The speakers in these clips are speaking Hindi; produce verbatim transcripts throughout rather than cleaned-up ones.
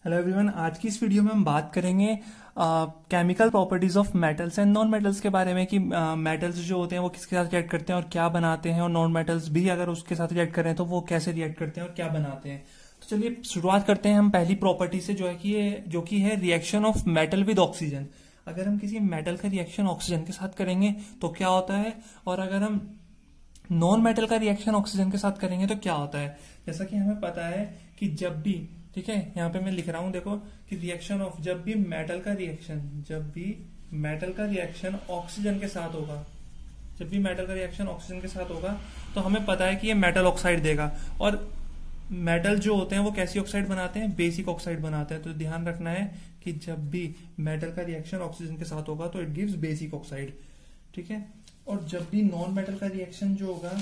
हेलो एवरीवन, आज की इस वीडियो में हम बात करेंगे chemical properties of metals and non metals के बारे में कि मेटल्स uh, जो होते हैं वो किसके साथ रिएक्ट करते हैं और क्या बनाते हैं, और नॉन मेटल्स भी अगर उसके साथ रिएक्ट करें तो वो कैसे रिएक्ट करते हैं और क्या बनाते हैं। तो चलिए शुरुआत करते हैं हम पहली प्रॉपर्टी से, जो है कि ये जो कि है reaction of metal with oxygen. अगर हम किसी मेटल का रिएक्शन ऑक्सीजन के साथ करेंगे तो क्या होता है, और अगर हम नॉन मेटल का रिएक्शन ऑक्सीजन के साथ करेंगे तो क्या होता है। जैसा कि हमें पता है कि जब भी, ठीक है, यहाँ पे मैं लिख रहा हूं देखो कि रिएक्शन ऑफ, जब भी मेटल का रिएक्शन जब भी मेटल का रिएक्शन ऑक्सीजन के साथ होगा जब भी मेटल का रिएक्शन ऑक्सीजन के साथ होगा तो हमें पता है कि ये मेटल ऑक्साइड देगा। और मेटल जो होते हैं वो कैसी ऑक्साइड बनाते हैं, बेसिक ऑक्साइड बनाते हैं। तो ध्यान रखना है कि जब भी मेटल का रिएक्शन ऑक्सीजन के साथ होगा तो इट गिव्स बेसिक ऑक्साइड, ठीक है। और जब भी नॉन मेटल का रिएक्शन जो होगा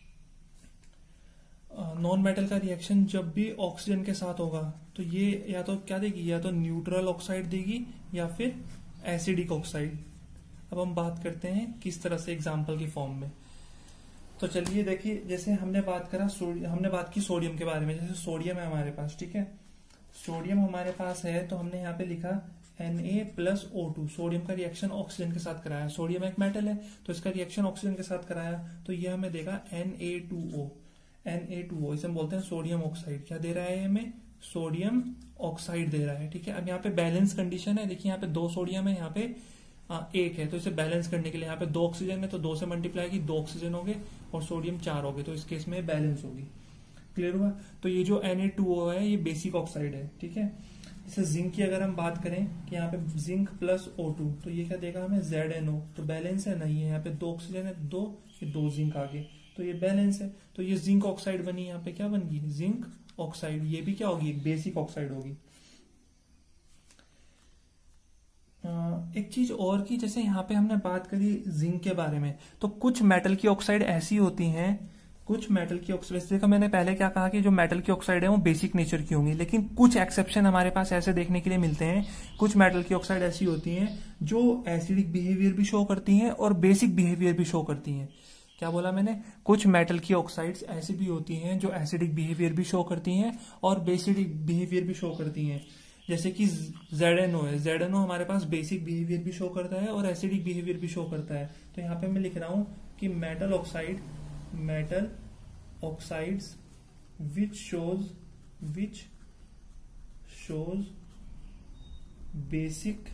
नॉन मेटल का रिएक्शन जब भी ऑक्सीजन के साथ होगा तो ये या तो क्या देगी, या तो न्यूट्रल ऑक्साइड देगी या फिर एसिडिक ऑक्साइड। अब हम बात करते हैं किस तरह से, एग्जांपल की फॉर्म में। तो चलिए देखिए, जैसे हमने बात करा हमने बात की सोडियम के बारे में। जैसे सोडियम है हमारे पास, ठीक है, सोडियम हमारे पास है तो हमने यहाँ पे लिखा N A plus O two. Sodium का रिएक्शन ऑक्सीजन के साथ कराया, सोडियम एक मेटल है तो इसका रिएक्शन ऑक्सीजन के साथ कराया तो ये हमें देगा N A two O. N A two O इसे हम बोलते हैं सोडियम ऑक्साइड। क्या दे रहा है हमें, सोडियम ऑक्साइड दे रहा है, ठीक है। अब यहाँ पे बैलेंस कंडीशन है, देखिए यहाँ पे दो सोडियम है, यहाँ पे आ, एक है, तो इसे बैलेंस करने के लिए यहाँ पे दो ऑक्सीजन है तो दो से मल्टीप्लाई की, दो ऑक्सीजन हो गए और सोडियम चार हो गए, तो इस केस में बैलेंस होगी। क्लियर हुआ। तो ये जो एन ए टू ओ है ये बेसिक ऑक्साइड है, ठीक है। जैसे जिंक की अगर हम बात करें कि यहाँ पे जिंक प्लस ओ टू, तो ये क्या देगा हमें, जेड एन ओ। तो बैलेंस है, नहीं है, यहाँ पे दो ऑक्सीजन है, दो ये दो जिंक आगे, तो ये बैलेंस है। तो ये जिंक ऑक्साइड बनी, यहाँ पे क्या बन गई, जिंक ऑक्साइड। ये भी क्या होगी, बेसिक ऑक्साइड होगी। एक चीज और की, जैसे यहाँ पे हमने बात करी जिंक के बारे में, तो कुछ मेटल की ऑक्साइड ऐसी होती हैं, कुछ मेटल की ऑक्साइड, देखो मैंने पहले क्या कहा कि जो मेटल की ऑक्साइड है वो बेसिक नेचर की होंगी, लेकिन कुछ एक्सेप्शन हमारे पास ऐसे देखने के लिए मिलते हैं। कुछ मेटल की ऑक्साइड ऐसी होती हैं जो एसिडिक बिहेवियर भी शो करती हैं और बेसिक बिहेवियर भी शो करती हैं। क्या बोला मैंने, कुछ मेटल की ऑक्साइड्स ऐसी भी होती हैं जो एसिडिक बिहेवियर भी शो करती हैं और बेसिक बिहेवियर भी शो करती हैं। जैसे कि जेड एन ओ है, जेड एन ओ हमारे पास बेसिक बिहेवियर भी शो करता है और एसिडिक बिहेवियर भी शो करता है। तो यहाँ पे मैं लिख रहा हूं कि metal oxide metal oxides which shows which shows basic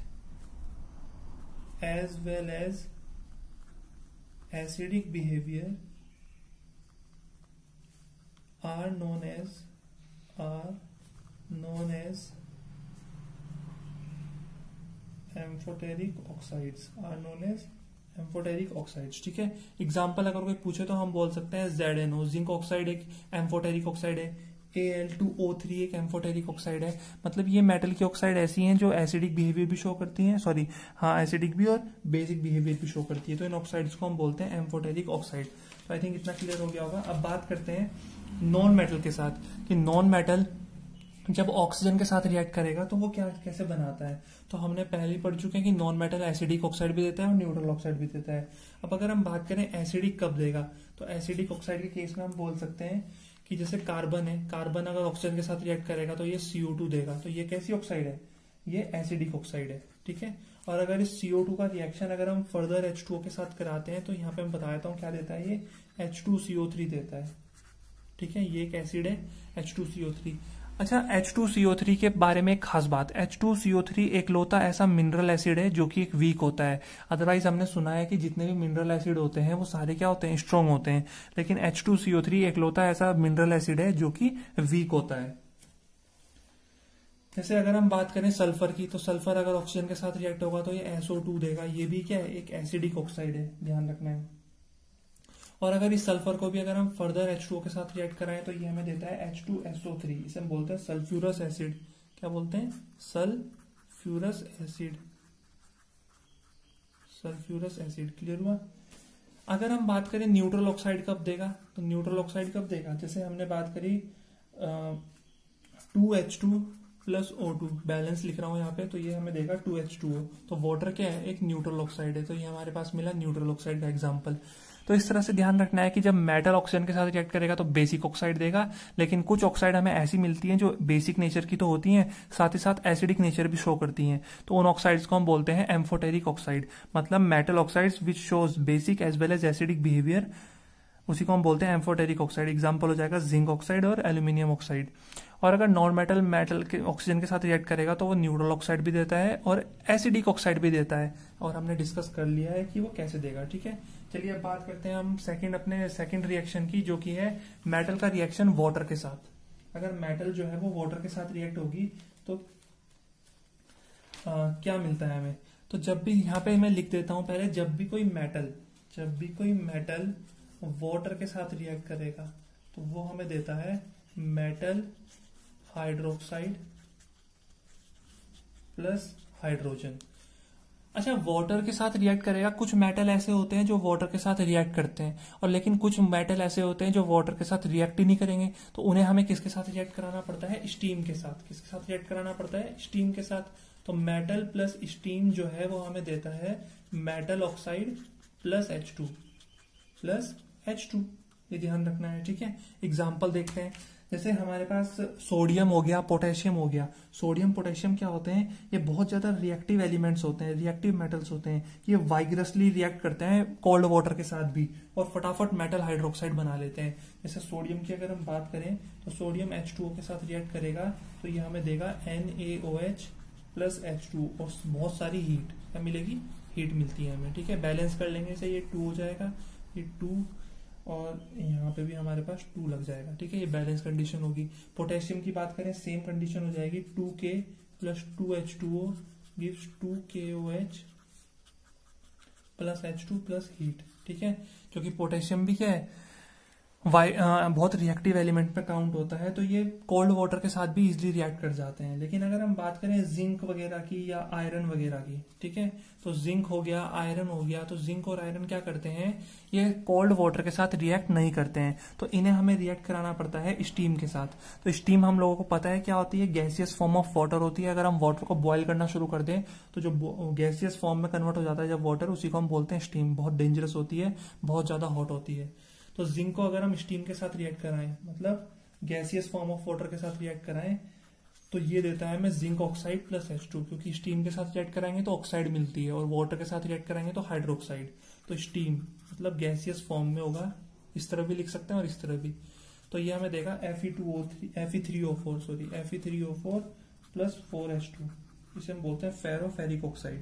as well as acidic behavior are known as are known as amphoteric oxides are known as amphoteric oxides, ठीक है। एग्जाम्पल अगर कोई पूछे तो हम बोल सकते हैं Z N O, zinc oxide एक एम्फोटेरिक ऑक्साइड है, A L two O three एक एम्फोटेरिक ऑक्साइड है। मतलब ये मेटल की ऑक्साइड ऐसी हैं जो एसिडिक बिहेवियर भी शो करती हैं, सॉरी हाँ एसिडिक भी और बेसिक बिहेवियर भी शो करती है। तो इन ऑक्साइड्स को हम बोलते हैं एम्फोटेरिक ऑक्साइड। तो आई थिंक इतना क्लियर हो गया होगा। अब बात करते हैं नॉन मेटल के साथ कि नॉन मेटल जब ऑक्सीजन के साथ रिएक्ट करेगा तो वो क्या कैसे बनाता है। तो हमने पहले ही पढ़ चुके हैं कि नॉन मेटल एसिडिक ऑक्साइड भी देता है और न्यूट्रल ऑक्साइड भी देता है। अब अगर हम बात करें एसिडिक कब देगा, तो एसिडिक ऑक्साइड के केस में हम बोल सकते हैं कि जैसे कार्बन है, कार्बन अगर ऑक्सीजन के साथ रिएक्ट करेगा तो ये सी ओ टू देगा। तो ये कैसी ऑक्साइड है, ये एसिडिक ऑक्साइड है, ठीक है। और अगर इस सी ओ टू का रिएक्शन अगर हम फर्दर एच टू ओ के साथ कराते हैं तो यहाँ पे मैं बता देता हूँ क्या देता है, ये H two C O three देता है, ठीक है। ये एक एसिड है H two C O three. अच्छा, H two C O three के बारे में एक खास बात, H two C O three एक लौता ऐसा मिनरल एसिड है जो कि एक वीक होता है। अदरवाइज हमने सुना है कि जितने भी मिनरल एसिड होते हैं वो सारे क्या होते हैं, स्ट्रॉन्ग होते हैं, लेकिन H two C O three एक लौता ऐसा मिनरल एसिड है जो कि वीक होता है। जैसे अगर हम बात करें सल्फर की, तो सल्फर अगर ऑक्सीजन के साथ रिएक्ट होगा तो ये एस ओ टू देगा। ये भी क्या है, एक एसिडिक ऑक्साइड है, ध्यान रखना है। और अगर इस सल्फर को भी अगर हम फर्दर एच टू ओ के साथ रिएक्ट कराएं तो ये हमें देता है H two S O three. इसे हम बोलते हैं सल्फ्यूरस एसिड। क्या बोलते हैं, sulphurous acid, sulphurous acid. Clear हुआ। अगर हम बात करें न्यूट्रल ऑक्साइड कब देगा, तो न्यूट्रल ऑक्साइड कब देगा, जैसे हमने बात करी two H two plus O two, balance लिख रहा हूं यहाँ पे, तो ये हमें देगा टू एच टू ओ। तो वाटर क्या है, एक न्यूट्रल ऑक्साइड है, तो ये हमारे पास मिला न्यूट्रल ऑक्साइड का एग्जांपल। तो इस तरह से ध्यान रखना है कि जब मेटल ऑक्सीजन के साथ रिएक्ट करेगा तो बेसिक ऑक्साइड देगा, लेकिन कुछ ऑक्साइड हमें ऐसी मिलती हैं जो बेसिक नेचर की तो होती हैं, साथ ही साथ एसिडिक नेचर भी शो करती हैं, तो उन ऑक्साइड्स को हम बोलते हैं एम्फोटेरिक ऑक्साइड, मतलब metal oxides which shows basic as well as acidic behaviour, उसी को हम बोलते हैं एम्फोटेरिक ऑक्साइड। एग्जाम्पल हो जाएगा जिंक ऑक्साइड और एल्यूमिनियम ऑक्साइड। और अगर नॉन मेटल मेटल के ऑक्सीजन के साथ रिएक्ट करेगा तो वो न्यूट्रल ऑक्साइड भी देता है और एसिडिक ऑक्साइड भी देता है, और हमने डिस्कस कर लिया है कि वो कैसे देगा। ठीक है, चलिए अब बात करते हैं हम सेकंड अपने सेकंड रिएक्शन की, जो कि है मेटल का रिएक्शन वाटर के साथ। अगर मेटल जो है वो वाटर के साथ रिएक्ट होगी तो आ, क्या मिलता है हमें। तो जब भी यहाँ पे मैं लिख देता हूं पहले, जब भी कोई मेटल जब भी कोई मेटल वाटर के साथ रिएक्ट करेगा तो वो हमें देता है मेटल हाइड्रोक्साइड प्लस हाइड्रोजन। अच्छा, वाटर के साथ रिएक्ट करेगा, कुछ मेटल ऐसे होते हैं जो वाटर के साथ रिएक्ट करते हैं, और लेकिन कुछ मेटल ऐसे होते हैं जो वाटर के साथ रिएक्ट ही नहीं करेंगे, तो उन्हें हमें किसके साथ रिएक्ट कराना पड़ता है, स्टीम के साथ। किसके साथ रिएक्ट कराना पड़ता है, स्टीम के साथ। तो मेटल प्लस स्टीम जो है वो हमें देता है metal oxide plus H two plus H two, ये ध्यान रखना है। ठीक है, एग्जाम्पल देखते हैं। जैसे हमारे पास सोडियम हो गया, पोटेशियम हो गया। सोडियम पोटेशियम क्या होते हैं, ये बहुत ज्यादा रिएक्टिव एलिमेंट्स होते हैं, रिएक्टिव मेटल्स होते हैं। ये वाइग्रसली रिएक्ट करते हैं कोल्ड वाटर के साथ भी, और फटाफट मेटल हाइड्रोक्साइड बना लेते हैं। जैसे सोडियम की अगर हम बात करें तो सोडियम एच टू ओ के साथ रिएक्ट करेगा तो ये हमें देगा N A O H plus H two, और बहुत सारी हीट क्या मिलेगी, हीट मिलती है हमें। ठीक है, बैलेंस कर लेंगे से ये टू हो जाएगा, ये टू, और यहाँ पे भी हमारे पास टू लग जाएगा। ठीक है, ये बैलेंस कंडीशन होगी। पोटेशियम की बात करें, सेम कंडीशन हो जाएगी, two K plus two H two O gives two K O H plus H two plus heat. ठीक है, क्योंकि पोटेशियम भी क्या है, वाई आ, बहुत रिएक्टिव एलिमेंट पे काउंट होता है, तो ये कोल्ड वाटर के साथ भी इजीली रिएक्ट कर जाते हैं। लेकिन अगर हम बात करें जिंक वगैरह की या आयरन वगैरह की, ठीक है, तो जिंक हो गया, आयरन हो गया, तो जिंक और आयरन क्या करते हैं, ये कोल्ड वाटर के साथ रिएक्ट नहीं करते हैं, तो इन्हें हमें रिएक्ट कराना पड़ता है स्टीम के साथ। तो स्टीम हम लोगों को पता है क्या होती है, गैसियस फॉर्म ऑफ वाटर होती है। अगर हम वाटर को बॉयल करना शुरू कर दें तो जो गैसियस फॉर्म में कन्वर्ट हो जाता है जब वाटर, उसी को हम बोलते हैं स्टीम। बहुत डेंजरस होती है, बहुत ज्यादा हॉट होती है। तो जिंक को अगर हम स्टीम के साथ रिएक्ट कराएं, मतलब गैसियस फॉर्म ऑफ वाटर के साथ रिएक्ट कराएं, तो ये देता है हमें zinc oxide plus H two, क्योंकि स्टीम के साथ रिएक्ट कराएंगे तो ऑक्साइड मिलती है, और वाटर के साथ रिएक्ट कराएंगे तो हाइड्रोक्साइड। तो स्टीम मतलब गैसियस फॉर्म में होगा, इस तरह भी लिख सकते हैं और इस तरह भी। तो ये हमें देगा F E two O three F E three O four sorry F E three O four plus four H two, इसे हम बोलते हैं फेरोफेरिक ऑक्साइड।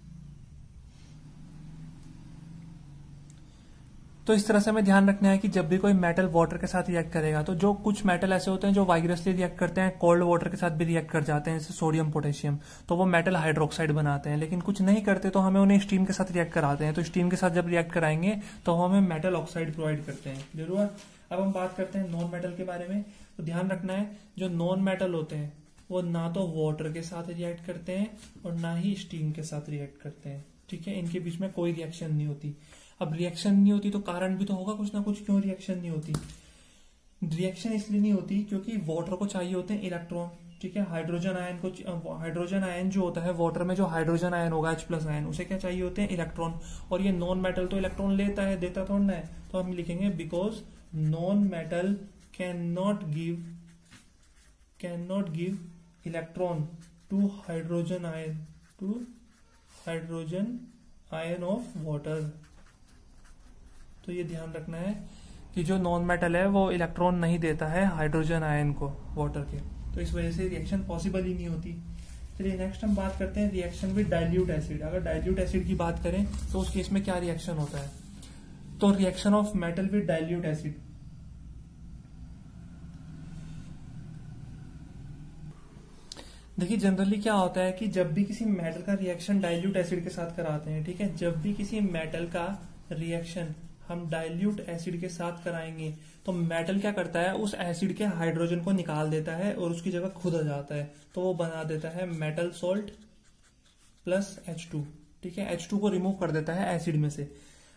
तो इस तरह से हमें ध्यान रखना है कि जब भी कोई मेटल वाटर के साथ रिएक्ट करेगा, तो जो कुछ मेटल ऐसे होते हैं जो वाइग्रसली रिएक्ट करते हैं, कोल्ड वाटर के साथ भी रिएक्ट कर जाते हैं, जैसे सोडियम पोटेशियम, तो वो मेटल हाइड्रोक्साइड बनाते हैं। लेकिन कुछ नहीं करते तो हमें उन्हें स्टीम के साथ रिएक्ट कराते हैं। तो स्टीम के साथ जब रिएक्ट कराएंगे तो हमें मेटल ऑक्साइड प्रोवाइड करते हैं। जरूर। अब हम बात करते हैं नॉन मेटल के बारे में। तो ध्यान रखना है, जो नॉन मेटल होते हैं वो ना तो वाटर के साथ रिएक्ट करते हैं और ना ही स्टीम के साथ रिएक्ट करते हैं। ठीक है, इनके बीच में कोई रिएक्शन नहीं होती। अब रिएक्शन नहीं होती तो कारण भी तो होगा कुछ ना कुछ, क्यों रिएक्शन नहीं होती। रिएक्शन इसलिए नहीं होती क्योंकि वाटर को चाहिए होते हैं इलेक्ट्रॉन। ठीक है, हाइड्रोजन आयन को, हाइड्रोजन आयन जो होता है वाटर में, जो हाइड्रोजन आयन होगा एच प्लस आयन, उसे क्या चाहिए होते हैं इलेक्ट्रॉन। और ये नॉन मेटल तो इलेक्ट्रॉन लेता है, देता थोड़ा ना है। तो हम लिखेंगे because non metal can not give can not give electron to hydrogen ion to hydrogen ion of water. तो ये ध्यान रखना है कि जो नॉन मेटल है वो इलेक्ट्रॉन नहीं देता है हाइड्रोजन आयन को वाटर के, तो इस वजह से रिएक्शन पॉसिबल ही नहीं होती। चलिए नेक्स्ट हम बात करते हैं रिएक्शन विद डाइल्यूट एसिड। अगर डाइल्यूट एसिड की बात करें तो उस केस में क्या रिएक्शन होता है। तो reaction of metal with dilute acid, देखिए जनरली क्या होता है कि जब भी किसी मेटल का रिएक्शन डाइल्यूट एसिड के साथ कराते हैं, ठीक है, जब भी किसी मेटल का रिएक्शन हम डाइल्यूट एसिड के साथ कराएंगे तो मेटल क्या करता है, उस एसिड के हाइड्रोजन को निकाल देता है और उसकी जगह खुद आ जाता है। तो वो बना देता है metal salt plus H two. ठीक है, एच टू को रिमूव कर देता है एसिड में से।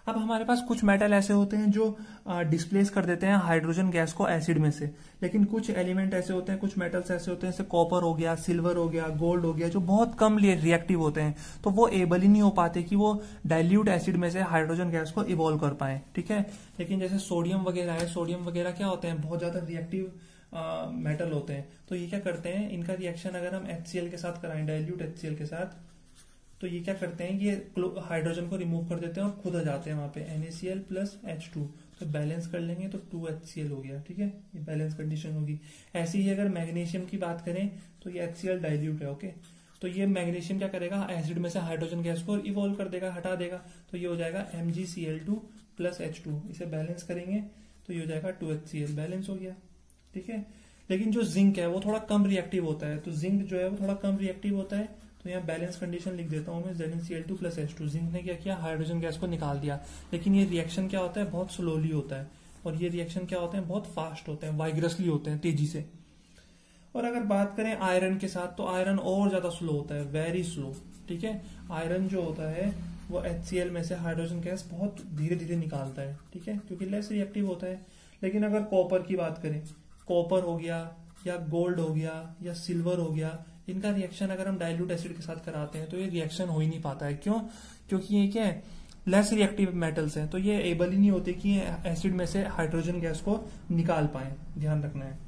अब हमारे पास कुछ मेटल ऐसे होते हैं जो डिस्प्लेस कर देते हैं हाइड्रोजन गैस को एसिड में से, लेकिन कुछ एलिमेंट ऐसे होते हैं, कुछ मेटल्स ऐसे होते हैं जैसे कॉपर हो गया, सिल्वर हो गया, गोल्ड हो गया, जो बहुत कम रिएक्टिव होते हैं, तो वो एबल ही नहीं हो पाते कि वो डाइल्यूट एसिड में से हाइड्रोजन गैस को इवॉल्व कर पाए, ठीक है। लेकिन जैसे सोडियम वगैरह है, सोडियम वगैरह क्या होते हैं, बहुत ज्यादा रिएक्टिव मेटल होते हैं, तो ये क्या करते हैं, इनका रिएक्शन अगर हम HCl के साथ कराएं, डाइल्यूट HCl के साथ, तो ये क्या करते हैं, ये हाइड्रोजन को रिमूव कर देते हैं और खुद आ जाते हैं वहां पे NaCl प्लस एच टू, तो बैलेंस कर लेंगे तो टू एच सी एल हो गया, ठीक है, ये बैलेंस कंडीशन होगी। ऐसे ही अगर मैग्नीशियम की बात करें तो ये HCl डाइल्यूट है, ओके, तो ये मैग्नीशियम क्या करेगा, एसिड में से हाइड्रोजन गैस को इवॉल्व कर देगा, हटा देगा, तो ये हो जाएगा M G C L two plus H two, इसे बैलेंस करेंगे तो ये हो जाएगा two H C L, balance हो गया, ठीक है। लेकिन जो जिंक है वो थोड़ा कम रिएक्टिव होता है, तो जिंक जो है वो थोड़ा कम रिएक्टिव होता है, तो यहाँ बैलेंस कंडीशन लिख देता हूँ मैं, Z N C L two plus H two. Zinc ने क्या किया, हाइड्रोजन गैस को निकाल दिया, लेकिन ये रिएक्शन क्या होता है, बहुत स्लोली होता है, और ये रिएक्शन क्या होते हैं, बहुत फास्ट होते हैं, वाइग्रसली होते हैं, तेजी से। और अगर बात करें आयरन के साथ, तो आयरन और ज्यादा स्लो होता है, वेरी स्लो, ठीक है। आयरन जो होता है वो HCl में से हाइड्रोजन गैस बहुत धीरे धीरे निकालता है, ठीक है, क्योंकि लेस रिएक्टिव होता है। लेकिन अगर कॉपर की बात करें, कॉपर हो गया या गोल्ड हो गया या सिल्वर हो गया, इनका रिएक्शन अगर हम डाइल्यूट एसिड के साथ कराते हैं तो ये रिएक्शन हो ही नहीं पाता है। क्यों? क्योंकि ये क्या है, लेस रिएक्टिव मेटल्स हैं, तो ये एबल ही नहीं होते कि एसिड में से हाइड्रोजन गैस को निकाल पाए, ध्यान रखना है।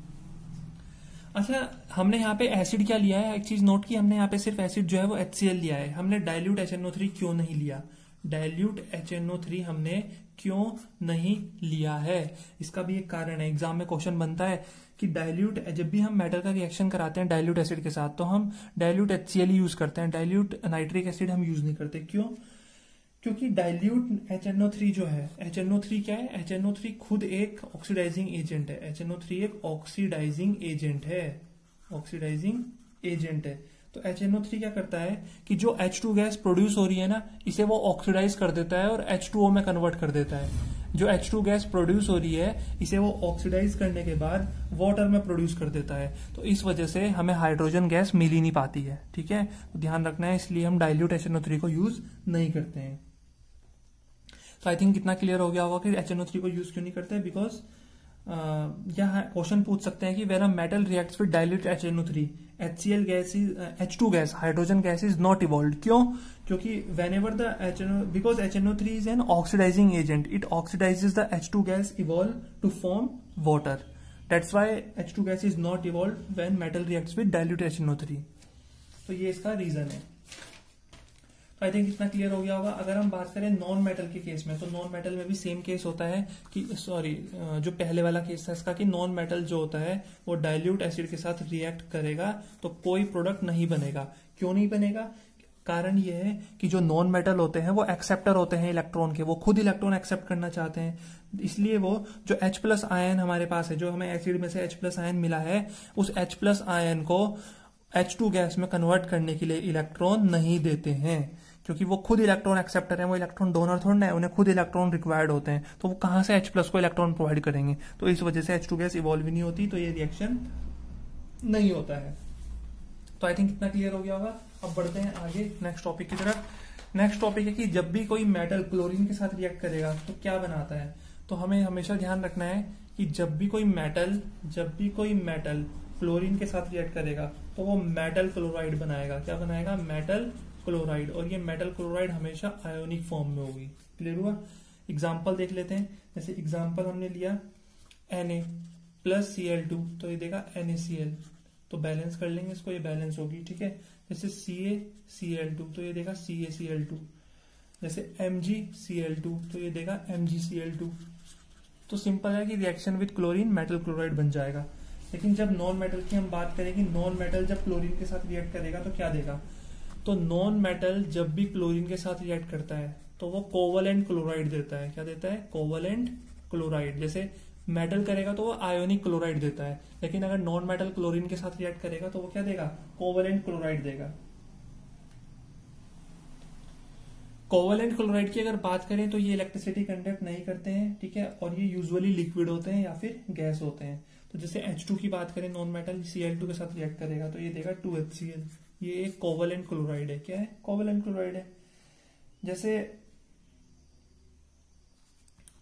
अच्छा, हमने यहाँ पे एसिड क्या लिया है, एक चीज नोट की, हमने यहाँ पे सिर्फ एसिड जो है वो HCl लिया है, हमने dilute H N O three क्यों नहीं लिया, dilute H N O three हमने क्यों नहीं लिया है, इसका भी एक कारण है। एग्जाम में क्वेश्चन बनता है कि डाइल्यूट, जब भी हम मेटल का रिएक्शन कराते हैं डाइल्यूट एसिड के साथ, तो हम डाइल्यूट HCl यूज करते हैं, डाइल्यूट नाइट्रिक एसिड हम यूज नहीं करते। क्यों? क्योंकि dilute H N O three जो है, एच एन ओ थ्री क्या है, एच एन ओ थ्री खुद एक ऑक्सीडाइजिंग एजेंट है, एच एन ओ थ्री एक ऑक्सीडाइजिंग एजेंट है, ऑक्सीडाइजिंग एजेंट है। तो एच एन ओ थ्री क्या करता है कि जो एच टू गैस प्रोड्यूस हो रही है ना, इसे वो ऑक्सीडाइज कर देता है और एच टू ओ में कन्वर्ट कर देता है। जो एच टू गैस प्रोड्यूस हो रही है, इसे वो ऑक्सीडाइज करने के बाद वाटर में प्रोड्यूस कर देता है, तो इस वजह से हमें हाइड्रोजन गैस मिल ही नहीं पाती है, ठीक है, तो ध्यान रखना है, इसलिए हम dilute H N O three को यूज नहीं करते हैं। तो आई थिंक कितना क्लियर हो गया होगा कि एच एन ओ थ्री को यूज क्यों नहीं करते हैं, बिकॉज यहाँ क्वेश्चन पूछ सकते हैं कि when a metal reacts with dilute H N O three, HCl gas is H two gas, hydrogen gas is not evolved. क्यों? क्योंकि whenever the H N O, because H N O three is an oxidising agent, it oxidises the H two gas evolve to form water, that's why H two gas is not evolved when metal reacts with dilute H N O three. तो ये इसका रीजन है। आई थिंक इतना क्लियर हो गया होगा। अगर हम बात करें नॉन मेटल के केस में, तो नॉन मेटल में भी सेम केस होता है कि, सॉरी, जो पहले वाला केस था इसका, कि नॉन मेटल जो होता है वो डाइल्यूट एसिड के साथ रिएक्ट करेगा तो कोई प्रोडक्ट नहीं बनेगा। क्यों नहीं बनेगा? कारण ये है कि जो नॉन मेटल होते हैं वो एक्सेप्टर होते हैं इलेक्ट्रॉन के, वो खुद इलेक्ट्रॉन एक्सेप्ट करना चाहते हैं, इसलिए वो जो H प्लस आयन हमारे पास है, जो हमें एसिड में से H प्लस आयन मिला है, उस H प्लस आयन को एच टू गैस में कन्वर्ट करने के लिए इलेक्ट्रॉन नहीं देते हैं, क्योंकि वो खुद इलेक्ट्रॉन एक्सेप्टर है, वो इलेक्ट्रॉन डोनर थोड़ा है, उन्हें खुद इलेक्ट्रॉन रिक्वायर्ड होते हैं, तो वो कहां से H प्लस को इलेक्ट्रॉन प्रोवाइड करेंगे, तो इस वजह से एच टू गैस इवॉल्व नहीं होती, तो ये रिएक्शन नहीं होता है। तो आई थिंक इतना क्लियर हो गया होगा। अब बढ़ते हैं आगे नेक्स्ट टॉपिक की तरफ। नेक्स्ट टॉपिक है कि जब भी कोई मेटल क्लोरीन के साथ रिएक्ट करेगा तो क्या बनाता है। तो हमें हमेशा ध्यान रखना है कि जब भी कोई मेटल जब भी कोई मेटल क्लोरीन के साथ रिएक्ट करेगा तो वो मेटल क्लोराइड बनाएगा। क्या बनाएगा? Metal chloride. और ये मेटल क्लोराइड हमेशा आयोनिक फॉर्म में होगी। क्लियर हुआ? एग्जाम्पल देख लेते हैं। जैसे एग्जाम्पल हमने लिया Na plus C L two, तो ये देगा NaCl, तो बैलेंस कर लेंगे इसको, ये बैलेंस होगी। ठीक है। जैसे CaCl टू, तो ये देगा CaCl टू। जैसे MgCl टू, तो ये देगा MgCl टू। तो सिंपल है कि reaction with chlorine metal chloride बन जाएगा। लेकिन जब नॉन मेटल की हम बात करें कि नॉन मेटल जब क्लोरीन के साथ रिएक्ट करेगा तो क्या देगा, तो नॉन मेटल जब भी क्लोरीन के साथ रिएक्ट करता है तो वो कोवलेंट क्लोराइड देता है। क्या देता है? Covalent chloride. जैसे मेटल करेगा तो वो आयोनिक क्लोराइड देता है, लेकिन अगर नॉन मेटल क्लोरीन के साथ रिएक्ट करेगा तो वो क्या देगा? कोवलेंट क्लोराइड देगा। कोवलेंट क्लोराइड की अगर बात करें तो ये इलेक्ट्रिसिटी कंडक्ट नहीं करते हैं। ठीक है। और ये यूजुअली लिक्विड होते हैं या फिर गैस होते हैं। तो जैसे एच टू की बात करें, non metal C L two के साथ रिएक्ट करेगा तो ये देगा टू एच सी एल। ये एक कोवलेंट क्लोराइड है। क्या है? कोवलेंट क्लोराइड है। जैसे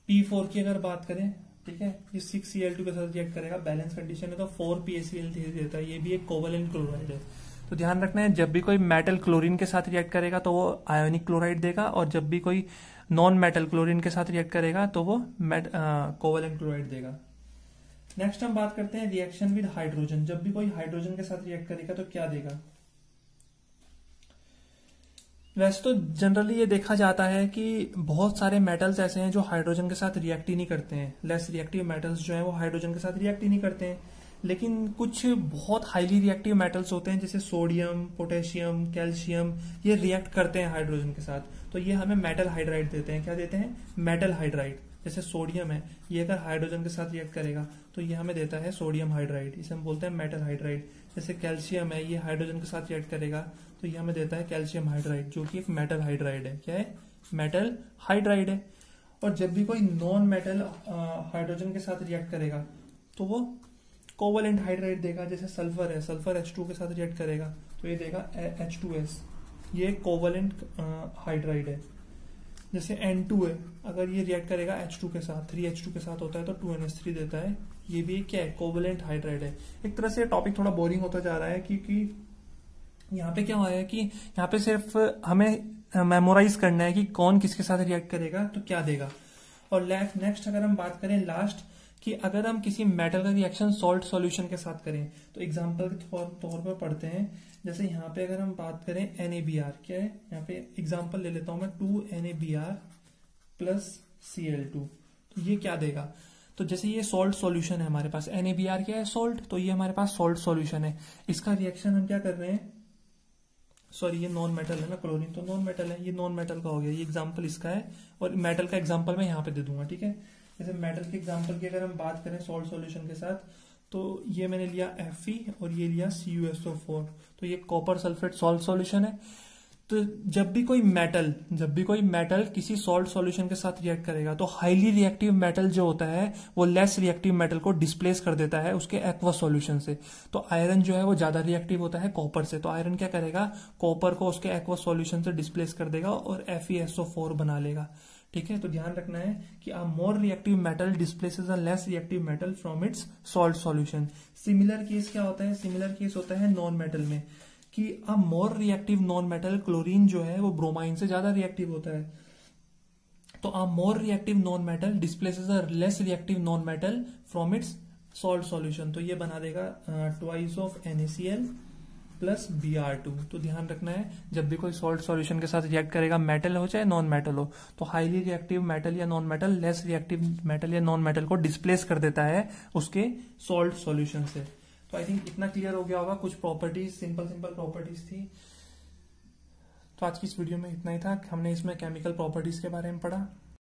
पी फोर की अगर बात करें, ठीक है, ये सिक्स सी एल टू के साथ रिएक्ट करेगा, बैलेंस कंडीशन है तो four P A C L three देता है, ये भी एक कोवेलेंट क्लोराइड है। तो ध्यान रखना है, जब भी कोई मेटल क्लोरीन के साथ रिएक्ट करेगा तो वो आयोनिक क्लोराइड देगा, और जब भी कोई नॉन मेटल क्लोरीन के साथ रिएक्ट करेगा तो वो कोवेलेंट क्लोराइड देगा। नेक्स्ट हम बात करते हैं रिएक्शन विद हाइड्रोजन। जब भी कोई हाइड्रोजन के साथ रिएक्ट करेगा तो क्या देगा। वैसे तो जनरली ये देखा जाता है कि बहुत सारे मेटल्स ऐसे हैं जो हाइड्रोजन के साथ रिएक्ट ही नहीं करते हैं, लेस रिएक्टिव मेटल्स जो हैं वो हाइड्रोजन के साथ रिएक्ट ही नहीं करते हैं। लेकिन कुछ बहुत हाईली रिएक्टिव मेटल्स होते हैं जैसे सोडियम, पोटेशियम, कैल्शियम, ये रिएक्ट करते हैं हाइड्रोजन के साथ, तो ये हमें मेटल हाइड्राइड देते हैं। क्या देते हैं, मेटल हाइड्राइड। जैसे सोडियम है, ये अगर हाइड्रोजन के साथ रिएक्ट करेगा तो ये हमें देता है सोडियम हाइड्राइड, इसे हम बोलते हैं मेटल हाइड्राइड। जैसे कैल्शियम है, ये हाइड्रोजन के साथ रिएक्ट करेगा तो ये हमें देता है कैल्शियम हाइड्राइड, जो कि एक मेटल हाइड्राइड है। क्या है, मेटल हाइड्राइड है। और जब भी कोई नॉन मेटल हाइड्रोजन के साथ रिएक्ट करेगा तो वो कोवेलेंट हाइड्राइड देगा। जैसे सल्फर है, सल्फर एच टू के साथ रिएक्ट करेगा तो ये देगा एच टू एस, ये कोवेलेंट हाइड्राइड है। जैसे एन टू है, अगर ये रिएक्ट करेगा एच टू के साथ, थ्री एच टू के साथ होता है तो टू एन एच थ्री देता है, ये भी क्या है, कोवेलेंट हाइड्राइड है। एक तरह से टॉपिक थोड़ा बोरिंग होता जा रहा है क्योंकि यहाँ पे क्या हुआ है कि यहाँ पे सिर्फ हमें मेमोराइज करना है कि कौन किसके साथ रिएक्ट करेगा तो क्या देगा। और नेक्स्ट अगर हम बात करें लास्ट, कि अगर हम किसी मेटल का रिएक्शन सॉल्ट सॉल्यूशन के साथ करें तो एग्जांपल के तौर पर पढ़ते हैं। जैसे यहाँ पे अगर हम बात करें एन ए बी आर, क्या है, यहाँ पे एग्जांपल ले लेता हूं मैं, two N A B R plus C L two, तो ये क्या देगा। तो जैसे ये सॉल्ट सॉल्यूशन है हमारे पास, एन ए बी आर क्या है, सॉल्ट, तो ये हमारे पास सॉल्ट सॉल्यूशन है। इसका रिएक्शन हम क्या कर रहे हैं, सॉरी ये नॉन मेटल है ना, क्लोरीन तो नॉन मेटल है, ये नॉन मेटल का हो गया, ये एग्जाम्पल इसका है, और मेटल का एग्जाम्पल मैं यहाँ पे दे दूंगा, ठीक है। जैसे मेटल के एग्जाम्पल की अगर हम बात करें सॉल्ट सॉल्यूशन के साथ, तो ये मैंने लिया एफ ई और ये लिया C U S O four, तो ये कॉपर सल्फेट सॉल्ट सॉल्यूशन है। तो जब भी कोई मेटल जब भी कोई मेटल किसी सॉल्ट सॉल्यूशन के साथ रिएक्ट करेगा तो हाईली रिएक्टिव मेटल जो होता है वो लेस रिएक्टिव मेटल को डिस्प्लेस कर देता है उसके एक्वस सॉल्यूशन से। तो आयरन जो है वो ज्यादा रिएक्टिव होता है कॉपर से, तो आयरन क्या करेगा, कॉपर को उसके एक्वस सॉल्यूशन से डिस्प्लेस कर देगा और F E S O four बना लेगा, ठीक है। तो ध्यान रखना है कि a more reactive metal displaces a less reactive metal from its salt solution. Similar case क्या होता है, सिमिलर केस होता है नॉन मेटल में, कि a more reactive non metal, chlorine जो है वो ब्रोमाइन से ज्यादा रिएक्टिव होता है, तो a more reactive non metal displaces a less reactive non metal from its salt solution, तो ये बना देगा twice of N A C L plus B R two. तो ध्यान रखना है, जब भी कोई सॉल्ट सॉल्यूशन के साथ रिएक्ट करेगा, मेटल हो चाहे नॉन मेटल हो, तो हाईली रिएक्टिव मेटल या non metal less reactive metal या नॉन मेटल को डिस्प्लेस कर देता है उसके सॉल्ट सॉल्यूशन से। तो आई थिंक इतना क्लियर हो गया होगा, कुछ प्रॉपर्टीज, सिंपल सिंपल प्रॉपर्टीज थी। तो आज की इस वीडियो में इतना ही था, हमने इसमें केमिकल प्रॉपर्टीज के बारे में पढ़ा।